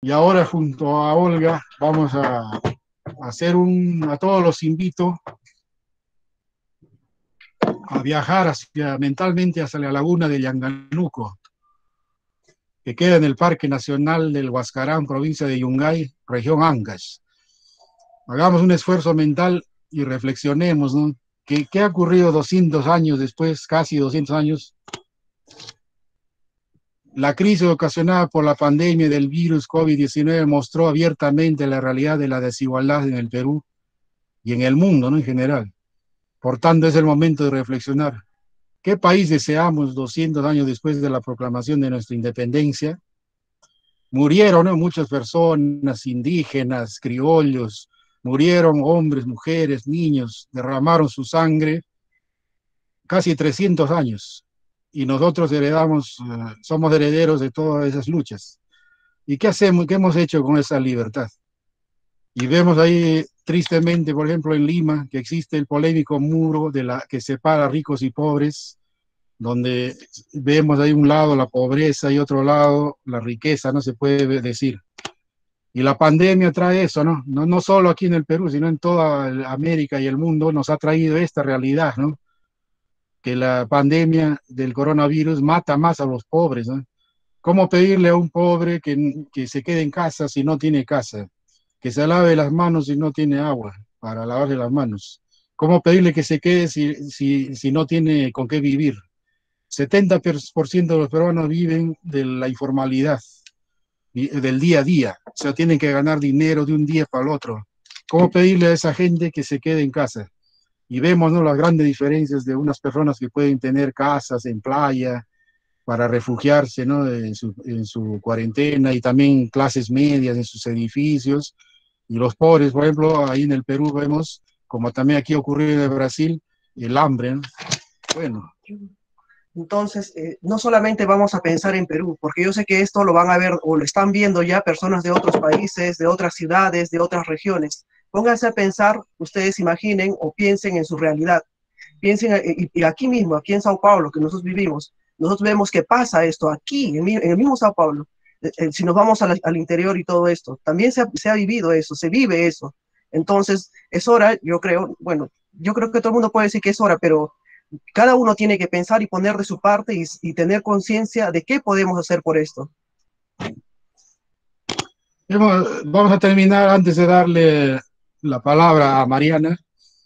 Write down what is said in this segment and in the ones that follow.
Y ahora junto a Olga vamos a hacer a todos los invito a viajar mentalmente hacia la laguna de Yanganuco, que queda en el Parque Nacional del Huascarán, provincia de Yungay, región Ancash. Hagamos un esfuerzo mental y reflexionemos, ¿no? ¿Qué ha ocurrido 200 años después, casi 200 años? La crisis ocasionada por la pandemia del virus COVID-19 mostró abiertamente la realidad de la desigualdad en el Perú y en el mundo, ¿no? En general. Por tanto, es el momento de reflexionar. ¿Qué país deseamos 200 años después de la proclamación de nuestra independencia? Murieron, ¿no?, muchas personas, indígenas, criollos, murieron hombres, mujeres, niños, derramaron su sangre casi 300 años. Y nosotros somos herederos de todas esas luchas. ¿Y qué hacemos? ¿Qué hemos hecho con esa libertad? Y vemos ahí, tristemente, por ejemplo, en Lima, que existe el polémico muro que separa ricos y pobres, donde vemos ahí un lado la pobreza y otro lado la riqueza, no se puede decir. Y la pandemia trae eso, ¿no? No solo aquí en el Perú, sino en toda América y el mundo nos ha traído esta realidad, ¿no? Que la pandemia del coronavirus mata más a los pobres, ¿no? ¿Cómo pedirle a un pobre que se quede en casa si no tiene casa? Que se lave las manos si no tiene agua para lavarse las manos. ¿Cómo pedirle que se quede si no tiene con qué vivir? 70% de los peruanos viven de la informalidad, del día a día. O sea, tienen que ganar dinero de un día para el otro. ¿Cómo pedirle a esa gente que se quede en casa? Y vemos, ¿no?, las grandes diferencias de unas personas que pueden tener casas en playa para refugiarse, ¿no?, en su cuarentena, y también clases medias en sus edificios. Y los pobres, por ejemplo, ahí en el Perú vemos, como también aquí ocurrió en el Brasil, el hambre, ¿no? Bueno. Entonces, no solamente vamos a pensar en Perú, porque yo sé que esto lo van a ver o lo están viendo ya personas de otros países, de otras ciudades, de otras regiones. Pónganse a pensar, ustedes imaginen o piensen en su realidad. Piensen, y aquí mismo, aquí en Sao Paulo, que nosotros vivimos, nosotros vemos que pasa esto aquí, en el mismo Sao Paulo. Si nos vamos al interior y todo esto, también se ha vivido eso, se vive eso. Entonces, es hora, yo creo, bueno, yo creo que todo el mundo puede decir que es hora, pero cada uno tiene que pensar y poner de su parte y tener conciencia de qué podemos hacer por esto. Vamos a terminar antes de darle la palabra a Mariana.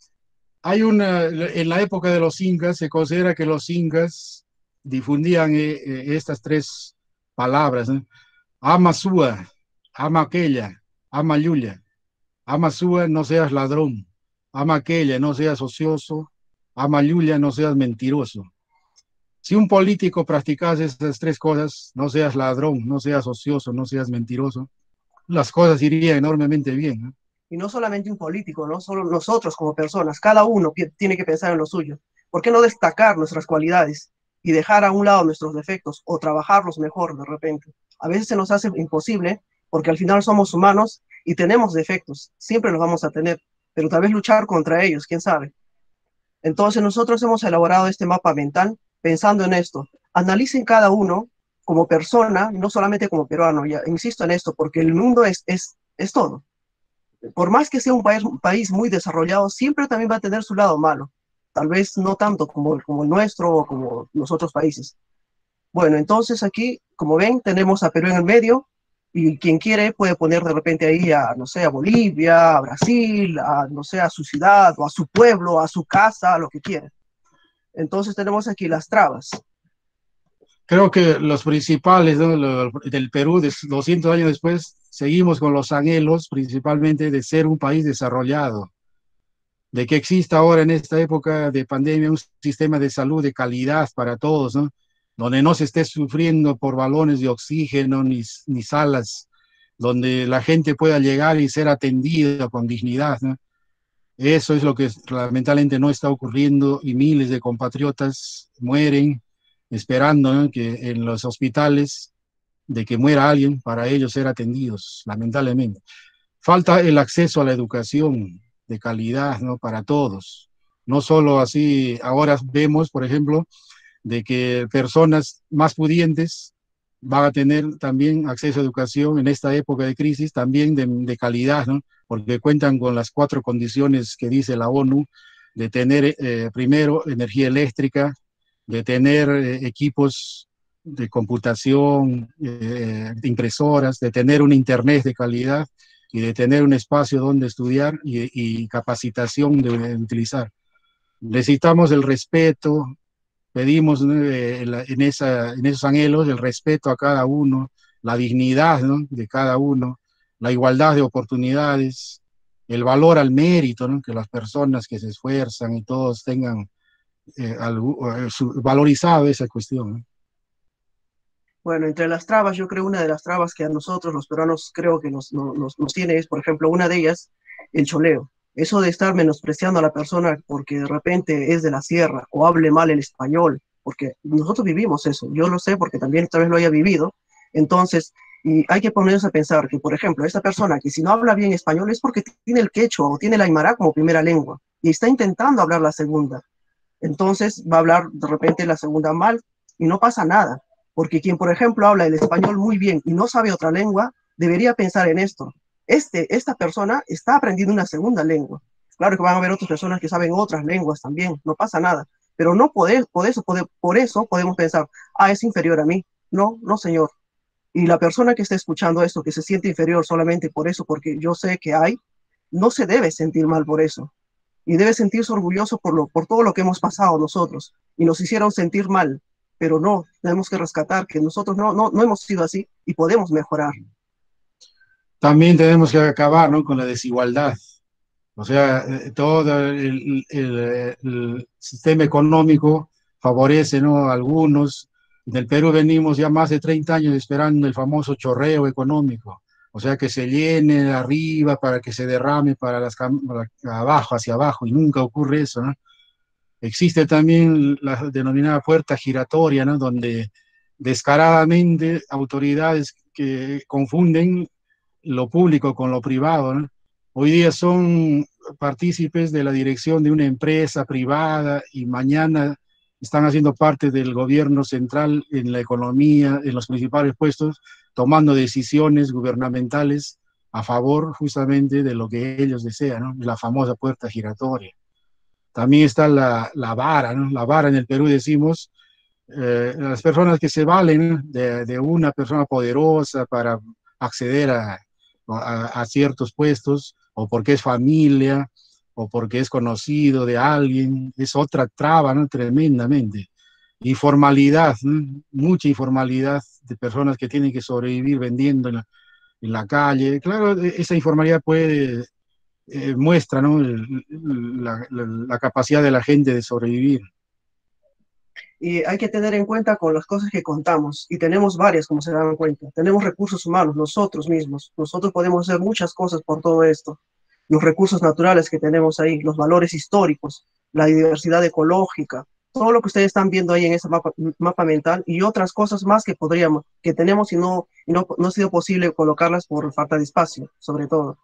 En la época de los incas se considera que los incas difundían estas tres palabras, ¿no? Ama sua, ama aquella, ama yuya. Ama sua, no seas ladrón. Ama aquella, no seas ocioso. Ama yuya, no seas mentiroso. Si un político practicase esas tres cosas, no seas ladrón, no seas ocioso, no seas mentiroso, las cosas irían enormemente bien, ¿no? Y no solamente un político, no solo nosotros como personas, cada uno tiene que pensar en lo suyo. ¿Por qué no destacar nuestras cualidades y dejar a un lado nuestros defectos o trabajarlos mejor de repente? A veces se nos hace imposible porque al final somos humanos y tenemos defectos, siempre los vamos a tener, pero tal vez luchar contra ellos, quién sabe. Entonces nosotros hemos elaborado este mapa mental pensando en esto. Analicen cada uno como persona, no solamente como peruano, ya insisto en esto, porque el mundo es todo. Por más que sea un país muy desarrollado, siempre también va a tener su lado malo. Tal vez no tanto como el nuestro o como los otros países. Bueno, entonces aquí, como ven, tenemos a Perú en el medio y quien quiere puede poner de repente ahí a, no sé, a Bolivia, a Brasil, a, no sé, a su ciudad o a su pueblo, a su casa, a lo que quiera. Entonces tenemos aquí las trabas. Creo que los principales, ¿no?, del Perú, 200 años después, seguimos con los anhelos principalmente de ser un país desarrollado, de que exista ahora en esta época de pandemia un sistema de salud de calidad para todos, ¿no?, donde no se esté sufriendo por balones de oxígeno ni salas, donde la gente pueda llegar y ser atendida con dignidad, ¿no? Eso es lo que lamentablemente no está ocurriendo y miles de compatriotas mueren esperando, ¿no?, que en los hospitales de que muera alguien para ellos ser atendidos, lamentablemente. Falta el acceso a la educación de calidad, ¿no?, para todos. No solo así, ahora vemos, por ejemplo, de que personas más pudientes van a tener también acceso a educación en esta época de crisis, también de calidad, ¿no? Porque cuentan con las 4 condiciones que dice la ONU, de tener primero energía eléctrica, de tener equipos de computación, impresoras, de tener un internet de calidad y de tener un espacio donde estudiar y capacitación de utilizar. Necesitamos el respeto, pedimos, ¿no? En esos anhelos el respeto a cada uno, la dignidad, ¿no? De cada uno, la igualdad de oportunidades, el valor al mérito, ¿no? Que las personas que se esfuerzan y todos tengan valorizado esa cuestión, ¿no? Bueno, entre las trabas, yo creo una de las trabas que a nosotros los peruanos creo que nos tiene es, por ejemplo, una de ellas, el choleo. Eso de estar menospreciando a la persona porque de repente es de la sierra o hable mal el español, porque nosotros vivimos eso, yo lo sé porque también esta vez lo haya vivido. Entonces, y hay que ponerse a pensar que, por ejemplo, esta persona que si no habla bien español es porque tiene el quechua o tiene la aymara como primera lengua y está intentando hablar la segunda. Entonces va a hablar de repente la segunda mal y no pasa nada, porque quien, por ejemplo, habla el español muy bien y no sabe otra lengua, debería pensar en esto. Esta persona está aprendiendo una segunda lengua. Claro que van a haber otras personas que saben otras lenguas también, no pasa nada, pero no por eso podemos pensar, ah, es inferior a mí. No, no, señor. Y la persona que está escuchando esto, que se siente inferior solamente por eso, porque yo sé que hay, no se debe sentir mal por eso y debe sentirse orgulloso por todo lo que hemos pasado nosotros y nos hicieron sentir mal, pero no, tenemos que rescatar que nosotros no hemos sido así y podemos mejorar. También tenemos que acabar, ¿no? Con la desigualdad. O sea, todo el sistema económico favorece, ¿no? A algunos. En el Perú venimos ya más de 30 años esperando el famoso chorreo económico. O sea, que se llene de arriba para que se derrame para abajo, hacia abajo, y nunca ocurre eso, ¿no? Existe también la denominada puerta giratoria, ¿no? Donde descaradamente autoridades que confunden lo público con lo privado, ¿no? Hoy día son partícipes de la dirección de una empresa privada y mañana están haciendo parte del gobierno central en la economía, en los principales puestos, tomando decisiones gubernamentales a favor justamente de lo que ellos desean, ¿no? La famosa puerta giratoria. También está la vara, ¿no? La vara en el Perú decimos, las personas que se valen de una persona poderosa para acceder a ciertos puestos, o porque es familia, o porque es conocido de alguien, es otra traba, ¿no? Tremendamente. Informalidad, ¿no? Mucha informalidad de personas que tienen que sobrevivir vendiendo en la calle. Claro, esa informalidad puede, muestra, ¿no? La capacidad de la gente de sobrevivir. Y hay que tener en cuenta con las cosas que contamos, y tenemos varias, como se dan cuenta. Tenemos recursos humanos, nosotros mismos. Nosotros podemos hacer muchas cosas por todo esto. Los recursos naturales que tenemos ahí, los valores históricos, la diversidad ecológica, todo lo que ustedes están viendo ahí en ese mapa mental y otras cosas más que tenemos y no ha sido posible colocarlas por falta de espacio, sobre todo.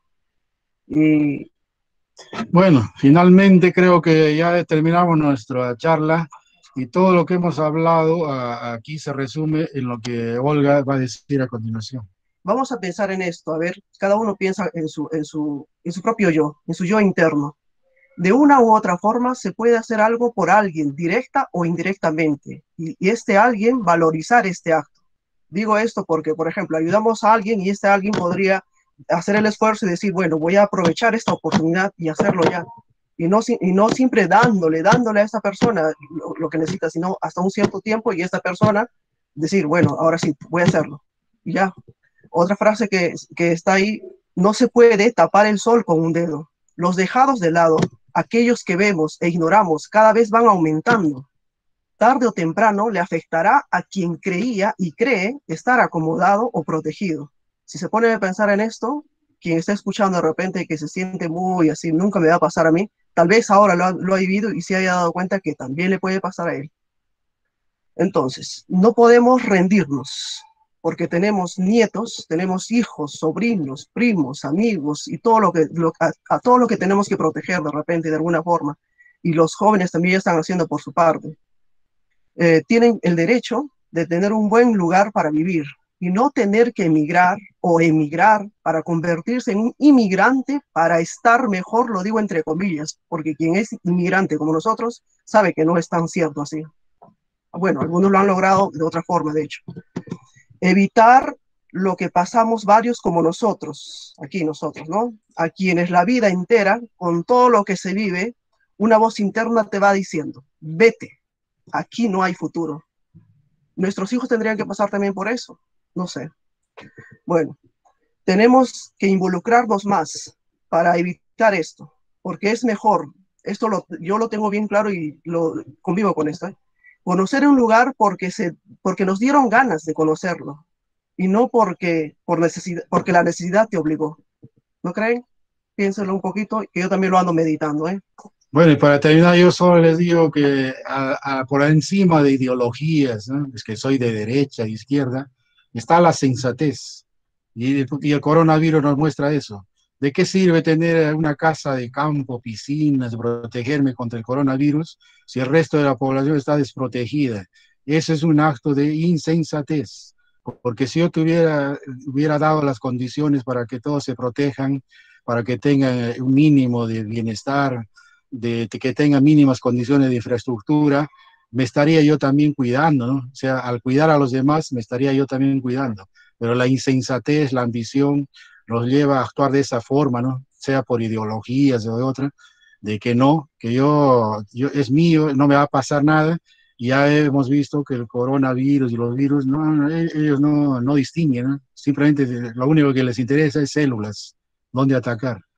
Y Bueno, finalmente creo que ya terminamos nuestra charla y todo lo que hemos hablado aquí se resume en lo que Olga va a decir a continuación. vamos a pensar en esto, a ver, cada uno piensa en su propio yo, en su yo interno. De una u otra forma se puede hacer algo por alguien, directa o indirectamente, y este alguien valorizar este acto. Digo esto porque, por ejemplo, ayudamos a alguien y este alguien podría hacer el esfuerzo y decir, bueno, voy a aprovechar esta oportunidad y hacerlo ya. Y no siempre dándole a esta persona lo que necesita, sino hasta un cierto tiempo y esta persona decir, bueno, ahora sí, voy a hacerlo. Y ya. Otra frase que está ahí, no se puede tapar el sol con un dedo. Los dejados de lado, aquellos que vemos e ignoramos, cada vez van aumentando. Tarde o temprano le afectará a quien creía y cree estar acomodado o protegido. Si se pone a pensar en esto, quien está escuchando de repente y que se siente muy así, nunca me va a pasar a mí, tal vez ahora lo ha vivido y se haya dado cuenta que también le puede pasar a él. Entonces, no podemos rendirnos, porque tenemos nietos, tenemos hijos, sobrinos, primos, amigos y todo a todo lo que tenemos que proteger de repente de alguna forma. Y los jóvenes también ya están haciendo por su parte. Tienen el derecho de tener un buen lugar para vivir y no tener que emigrar o emigrar para convertirse en un inmigrante para estar mejor, lo digo entre comillas, porque quien es inmigrante como nosotros sabe que no es tan cierto así. Bueno, algunos lo han logrado de otra forma, de hecho. Evitar lo que pasamos varios como nosotros, aquí nosotros, ¿no? A quienes la vida entera, con todo lo que se vive, una voz interna te va diciendo, vete, aquí no hay futuro. Nuestros hijos tendrían que pasar también por eso, no sé. Bueno, tenemos que involucrarnos más para evitar esto, porque es mejor, yo lo tengo bien claro y lo convivo con esto, ¿eh? Conocer un lugar porque nos dieron ganas de conocerlo y no porque la necesidad te obligó. ¿No creen? Piénsenlo un poquito, que yo también lo ando meditando, ¿eh? Bueno, y para terminar, yo solo les digo que por encima de ideologías, ¿no? Es que soy de derecha, de izquierda, está la sensatez. Y el coronavirus nos muestra eso. ¿De qué sirve tener una casa de campo, piscinas, protegerme contra el coronavirus si el resto de la población está desprotegida? Ese es un acto de insensatez. Porque si yo hubiera dado las condiciones para que todos se protejan, para que tengan un mínimo de bienestar, de que tenga mínimas condiciones de infraestructura, me estaría yo también cuidando, ¿no? O sea, al cuidar a los demás, me estaría yo también cuidando. Pero la insensatez, la ambición, nos lleva a actuar de esa forma, ¿no? Sea por ideologías o de otra, de que no, que yo es mío, no me va a pasar nada. Y ya hemos visto que el coronavirus y los virus, ellos no distinguen, ¿no? Simplemente lo único que les interesa es células, dónde atacar.